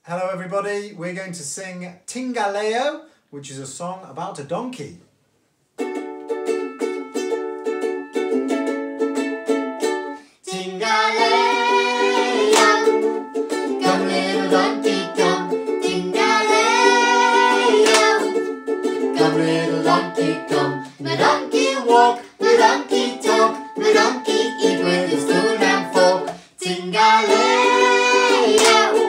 Hello everybody, we're going to sing Tingalayo, which is a song about a donkey. Tingalayo, come little donkey, come. Tingalayo, come little donkey, come. The donkey walk, the donkey talk, the donkey eat with a spoon and fork. Tingalayo.